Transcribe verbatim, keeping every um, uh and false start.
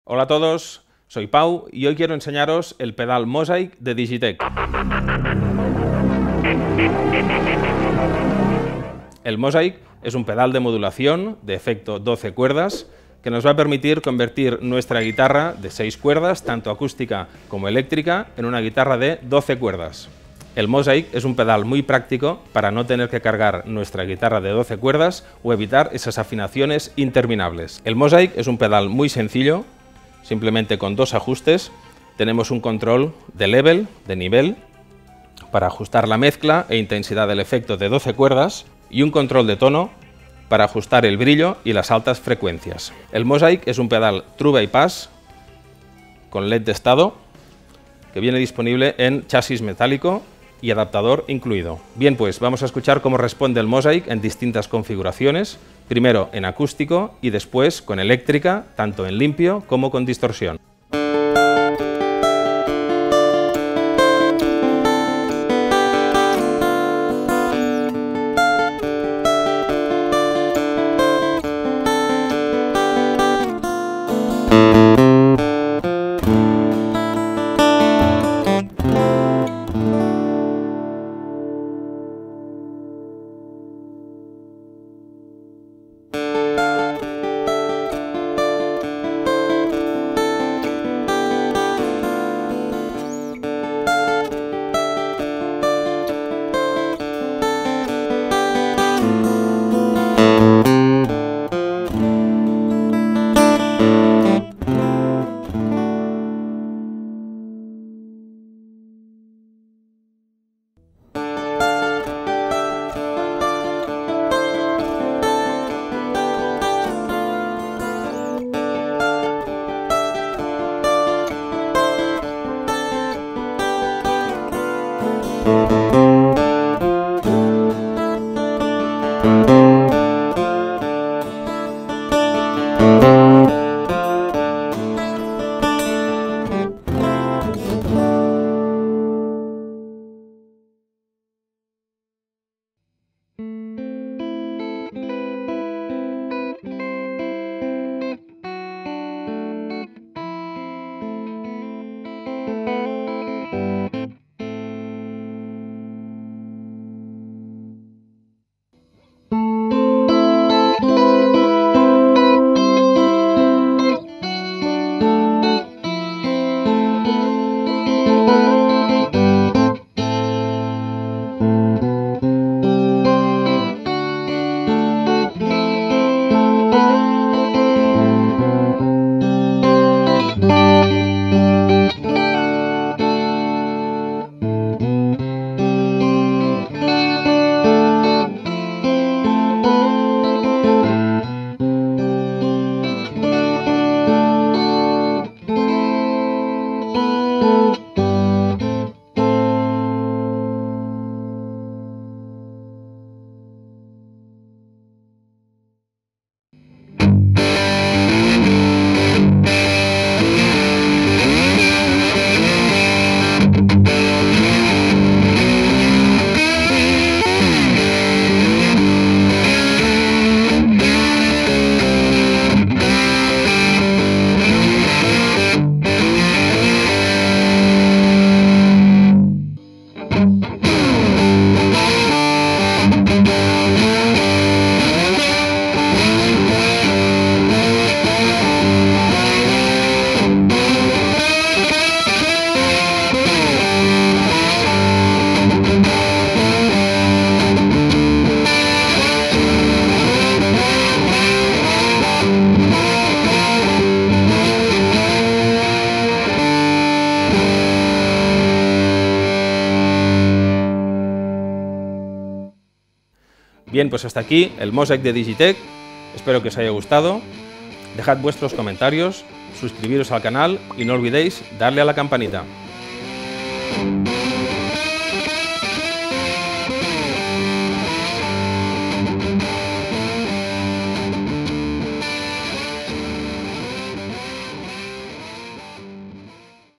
Hola a todos, soy Pau y hoy quiero enseñaros el pedal Mosaic de Digitec. El Mosaic es un pedal de modulación de efecto doce cuerdas que nos va a permitir convertir nuestra guitarra de seis cuerdas, tanto acústica como eléctrica, en una guitarra de doce cuerdas. El Mosaic es un pedal muy práctico para no tener que cargar nuestra guitarra de doce cuerdas o evitar esas afinaciones interminables. El Mosaic es un pedal muy sencillo, simplemente con dos ajustes. Tenemos un control de level, de nivel, para ajustar la mezcla e intensidad del efecto de doce cuerdas y un control de tono para ajustar el brillo y las altas frecuencias. El Mosaic es un pedal True Bypass con L E D de estado que viene disponible en chasis metálico y adaptador incluido. Bien, pues vamos a escuchar cómo responde el Mosaic en distintas configuraciones, primero en acústico y después con eléctrica, tanto en limpio como con distorsión. Bien, pues hasta aquí el Mosaic de Digitec. Espero que os haya gustado. Dejad vuestros comentarios, suscribiros al canal y no olvidéis darle a la campanita.